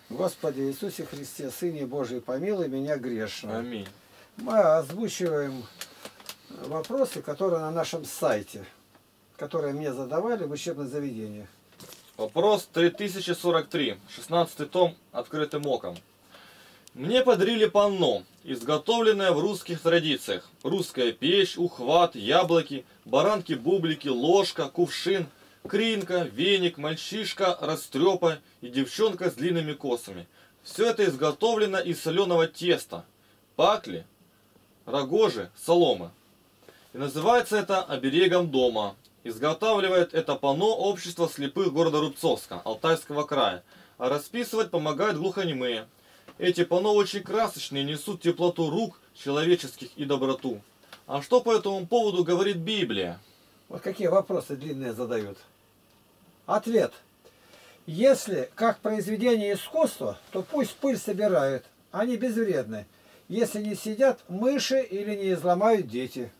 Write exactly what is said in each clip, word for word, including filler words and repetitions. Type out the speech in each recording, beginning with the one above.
Господи Иисусе Христе, Сыне Божий, помилуй меня грешного. Аминь. Мы озвучиваем вопросы, которые на нашем сайте, которые мне задавали в учебных заведениях. Вопрос три тысячи сорок три, шестнадцатый том, открытым оком. Мне подарили панно, изготовленное в русских традициях. Русская печь, ухват, яблоки, баранки-бублики, ложка, кувшин, кринка, веник, мальчишка, растрепа и девчонка с длинными косами. Все это изготовлено из соленого теста, пакли, рогожи, соломы. И называется это оберегом дома. Изготавливает это панно общество слепых города Рубцовска, Алтайского края. А расписывать помогают глухонемые. Эти панно очень красочные, несут теплоту рук человеческих и доброту. А что по этому поводу говорит Библия? Вот какие вопросы длинные задают. Ответ. Если как произведение искусства, то пусть пыль собирают, они безвредны, если не сидят мыши или не изломают дети.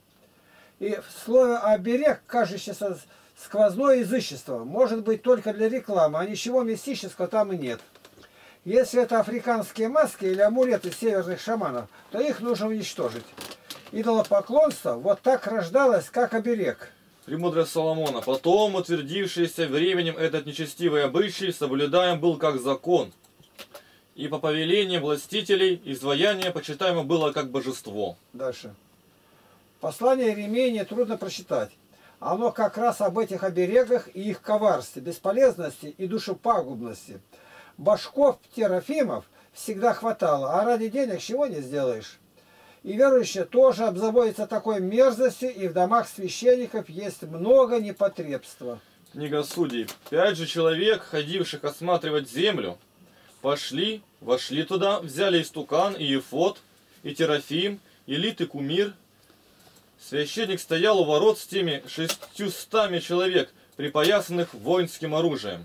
И в слове «оберег», кажущееся сквозное язычество, может быть только для рекламы, а ничего мистического там и нет. Если это африканские маски или амулеты северных шаманов, то их нужно уничтожить. Идолопоклонство вот так рождалось, как оберег. Премудрость Соломона. Потом, утвердившийся временем этот нечестивый обычай, соблюдаем был как закон. И по повелению властителей изваяние почитаемо было как божество. Дальше. Послание Иеремии трудно прочитать. Оно как раз об этих оберегах и их коварстве, бесполезности и душепагубности. Башков Терафимов всегда хватало, а ради денег чего не сделаешь. И верующие тоже обзаводятся такой мерзостью, и в домах священников есть много непотребства. Книга Судей. Пять же человек, ходивших осматривать землю, пошли, вошли туда, взяли истукан, и ефод, и терафим, и лит, и кумир. Священник стоял у ворот с теми шестьюстами человек, припоясанных воинским оружием.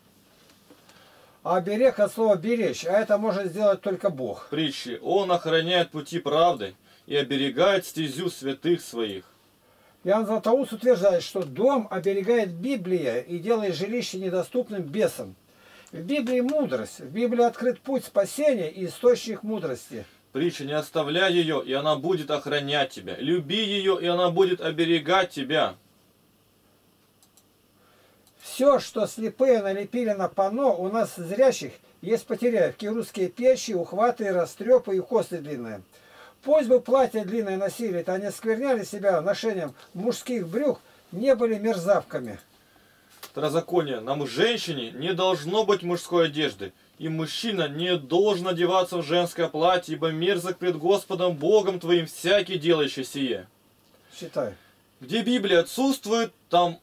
А оберег от слова «беречь», а это может сделать только Бог. Притчи. Он охраняет пути правды и оберегает стезю святых своих. Иоанн Златоуст утверждает, что дом оберегает Библия и делает жилище недоступным бесам. В Библии мудрость, в Библии открыт путь спасения и источник мудрости. Притча. Не оставляй ее, и она будет охранять тебя. Люби ее, и она будет оберегать тебя. Все, что слепые налепили на панно, у нас зрящих есть потеряевки, русские печи, ухваты, растрепы и косы длинные. Пусть бы платья длинные носили, то они скверняли себя ношением мужских брюк, не были мерзавками. Второзаконие. Нам, женщине, не должно быть мужской одежды, и мужчина не должен одеваться в женское платье, ибо мерзок пред Господом Богом твоим всякий делающий сие. Считай. Где Библия отсутствует, там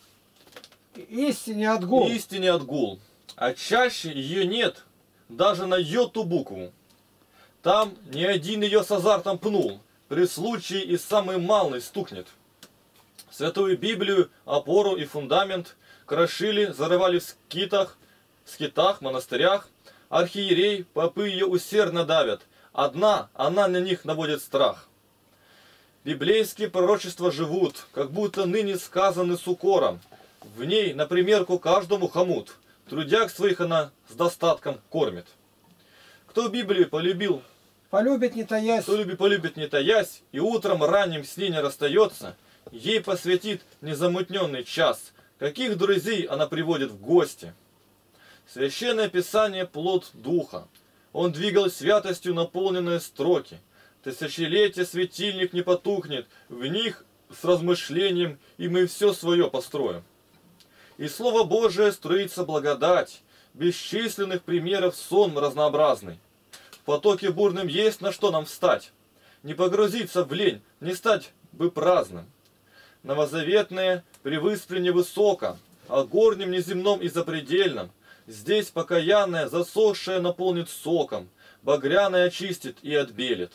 истине отгул. Истине отгул. А чаще ее нет, даже на йоту букву. Там ни один ее с азартом пнул, при случае и самый малый стукнет. Святую Библию, опору и фундамент крошили, зарывали в скитах, скитах, монастырях. Архиерей, попы ее усердно давят. Одна, она на них наводит страх. Библейские пророчества живут, как будто ныне сказаны с укором. В ней, на примерку, каждому хомут. Трудяг своих она с достатком кормит. Кто Библию полюбил, полюбит не таясь, кто любит, полюбит не таясь, и утром ранним с ней не расстается, ей посвятит незамутненный час, каких друзей она приводит в гости. Священное Писание – плод Духа. Он двигал святостью наполненные строки. Тысячелетия светильник не потухнет, в них с размышлением, и мы все свое построим. И Слово Божие струится благодать, бесчисленных примеров сон разнообразный. В потоке бурным есть на что нам встать, не погрузиться в лень, не стать бы праздным. Новозаветное превыспли невысоко, а горнем неземном и запредельном, здесь покаянное, засохшее наполнит соком, багряное очистит и отбелит.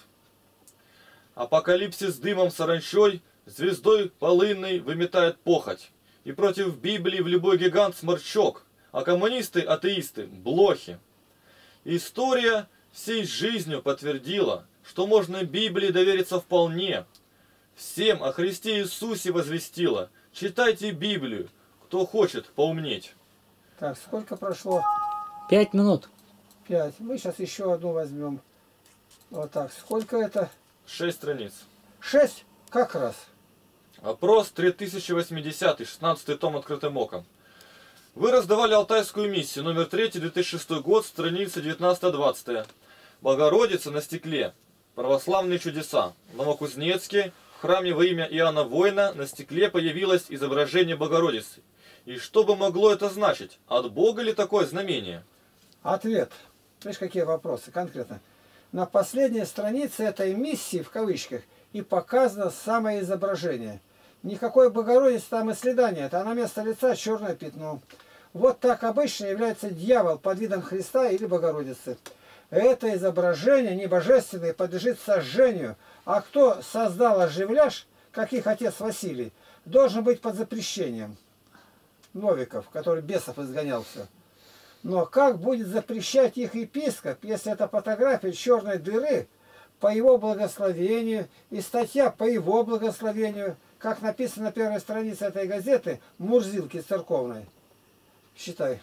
Апокалипсис дымом саранчой, звездой полынной выметает похоть. И против Библии в любой гигант сморчок, а коммунисты, атеисты, блохи. История всей жизнью подтвердила, что можно Библии довериться вполне. Всем о Христе Иисусе возвестила. Читайте Библию, кто хочет поумнеть. Так, сколько прошло? Пять минут. пять. Мы сейчас еще одну возьмем. Вот так. Сколько это? Шесть страниц. шесть? Как раз. Опрос три тысячи восьмидесятый, шестнадцатый том открытым оком. Вы раздавали Алтайскую миссию, номер три, две тысячи шестой год, страницы девятнадцатая-двадцатая. Богородица на стекле. Православные чудеса. В Новокузнецке, в храме во имя Иоанна Воина, на стекле появилось изображение Богородицы. И что бы могло это значить? От Бога ли такое знамение? Ответ. Видишь, какие вопросы конкретно. На последней странице этой миссии, в кавычках, и показано самое изображение. Никакой Богородицы там и следа нет, а на место лица черное пятно. Вот так обычно является дьявол под видом Христа или Богородицы. Это изображение небожественное подлежит сожжению, а кто создал оживляш, как их отец Василий, должен быть под запрещением. Новиков, который бесов изгонял все. Но как будет запрещать их епископ, если это фотография черной дыры по его благословению и статья по его благословению, как написано на первой странице этой газеты Мурзилки церковной? Считай.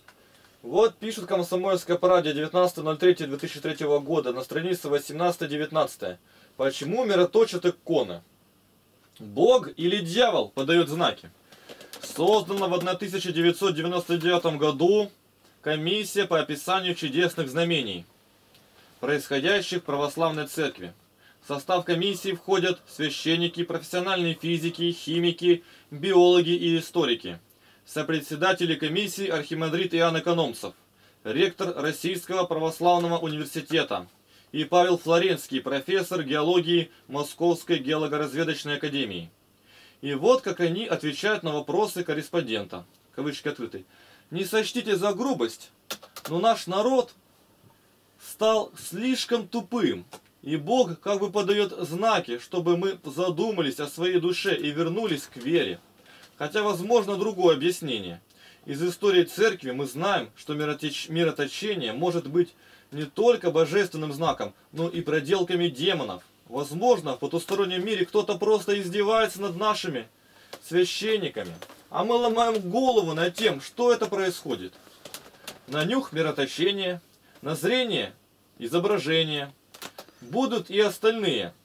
Вот пишет Комсомольская правда девятнадцатое ноль третье две тысячи третьего года на странице восемнадцатая-девятнадцатая. Почему мироточат иконы? Бог или дьявол подает знаки? Создана в тысяча девятьсот девяносто девятом году комиссия по описанию чудесных знамений, происходящих в православной церкви. В состав комиссии входят священники, профессиональные физики, химики, биологи и историки. Сопредседатели комиссии архимандрит Иоанн Экономцев, ректор Российского православного университета, и Павел Флоренский, профессор геологии Московской геологоразведочной академии. И вот как они отвечают на вопросы корреспондента. Кавычки открыты. Не сочтите за грубость, но наш народ стал слишком тупым, и Бог как бы подает знаки, чтобы мы задумались о своей душе и вернулись к вере. Хотя возможно другое объяснение. Из истории церкви мы знаем, что миротеч... мироточение может быть не только божественным знаком, но и проделками демонов. Возможно, в потустороннем мире кто-то просто издевается над нашими священниками, а мы ломаем голову над тем, что это происходит. На нюх мироточение, на зрение изображение. Будут и остальные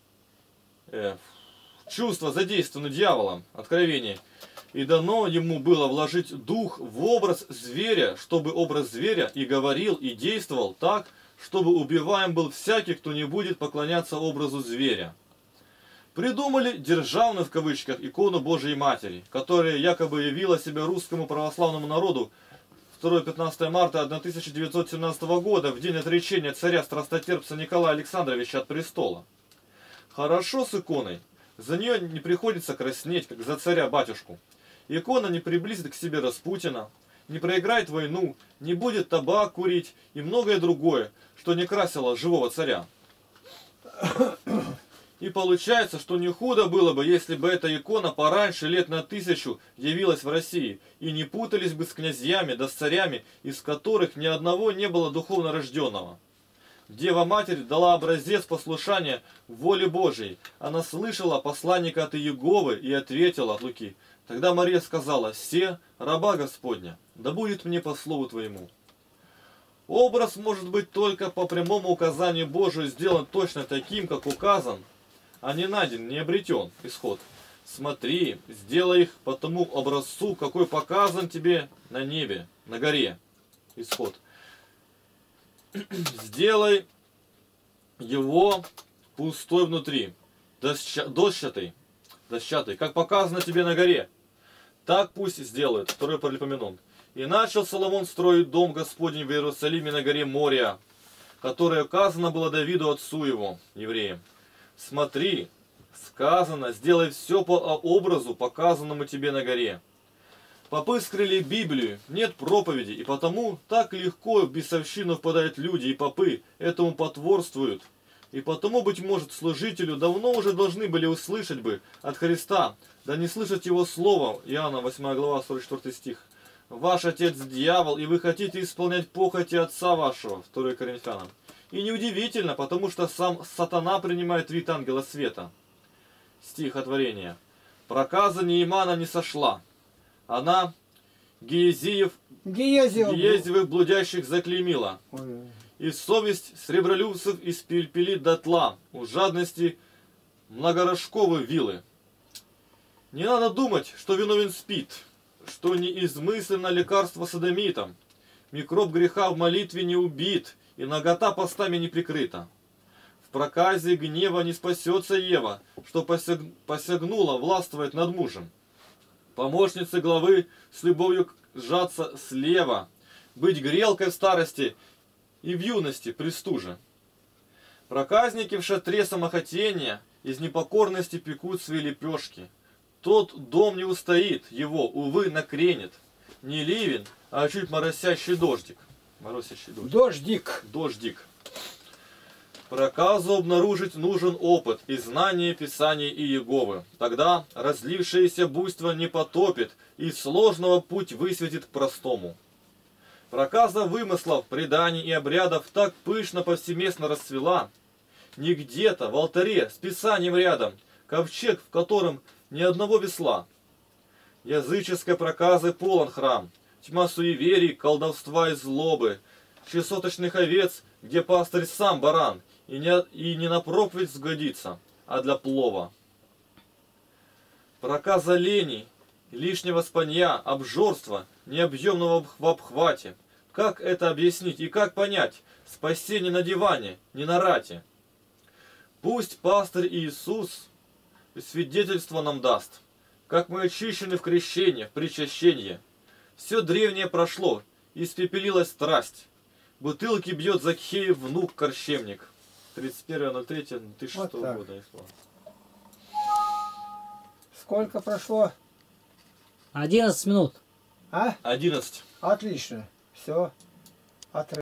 э, чувства задействованы дьяволом, откровение. И дано ему было вложить дух в образ зверя, чтобы образ зверя и говорил, и действовал так, чтобы убиваем был всякий, кто не будет поклоняться образу зверя. Придумали «державную» в кавычках икону Божией Матери, которая якобы явила себя русскому православному народу второе-пятнадцатое марта тысяча девятьсот семнадцатого года, в день отречения царя страстотерпца Николая Александровича от престола. Хорошо с иконой, за нее не приходится краснеть, как за царя-батюшку. Икона не приблизит к себе Распутина, не проиграет войну, не будет табак курить и многое другое, что не красило живого царя. И получается, что не худо было бы, если бы эта икона пораньше лет на тысячу явилась в России, и не путались бы с князьями да с царями, из которых ни одного не было духовно рожденного. Дева-Матерь дала образец послушания воле Божией. Она слышала посланника от Иеговы и ответила от Луки. Тогда Мария сказала: «Се, раба Господня, да будет мне по слову Твоему». Образ может быть только по прямому указанию Божию сделан точно таким, как указан, а не найден, не обретен. Исход. Смотри, сделай их по тому образцу, какой показан тебе на небе, на горе. Исход. Сделай его пустой внутри, дощатый, дощатый, как показано тебе на горе. Так пусть сделают. Второй Паралипоменон. И начал Соломон строить дом Господень в Иерусалиме на горе Мория, которое указано было Давиду отцу его, евреям. Смотри, сказано, сделай все по образу, показанному тебе на горе. Попы скрыли Библию, нет проповеди, и потому так легко в бесовщину впадают люди, и попы этому потворствуют. И потому, быть может, служителю давно уже должны были услышать бы от Христа, да не слышать его слова, Иоанна восьмая глава, сорок четвёртый стих. Ваш отец дьявол, и вы хотите исполнять похоти отца вашего, второе Коринфянам. И неудивительно, потому что сам сатана принимает вид ангела света. Стихотворение. Проказа Неймана не сошла. Она, Геезиев... Гиезио. Гиезевых блудящих заклеймила. Ой. И совесть сребролюбцев испепелит дотла, у жадности многорожковы вилы. Не надо думать, что виновен спит, что не измысленно лекарство содомитом. Микроб греха в молитве не убит, и нагота постами не прикрыта. В проказе гнева не спасется Ева, что посяг... посягнула властвовать над мужем. Помощницы главы с любовью сжаться слева, быть грелкой в старости и в юности пристуже. Проказники в шатре самохотения из непокорности пекут свои лепешки. Тот дом не устоит, его, увы, накренит. Не ливень, а чуть моросящий дождик. Моросящий дождик. Дождик. Дождик. Проказу обнаружить нужен опыт и знание Писаний и Иеговы. Тогда разлившееся буйство не потопит и сложного путь высветит к простому. Проказа вымыслов, преданий и обрядов так пышно повсеместно расцвела. Не где-то в алтаре с Писанием рядом, ковчег, в котором ни одного весла. Языческой проказы полон храм, тьма суеверий, колдовства и злобы, шестисоточных овец, где пастырь сам баран, и не, и не на проповедь сгодится, а для плова. Проказа лени, лишнего спанья, обжорства, необъемного в обхвате. Как это объяснить и как понять? Спасение на диване, не на рате. Пусть пастырь Иисус свидетельство нам даст, как мы очищены в крещении, в причащении. Все древнее прошло, испепелилась страсть. Бутылки бьет Закхеев внук Корщемник. тридцать первое ноль третье две тысячи шестого Вот года. Сколько прошло? одиннадцать минут. А? одиннадцать. Отлично. Все. Отрыв.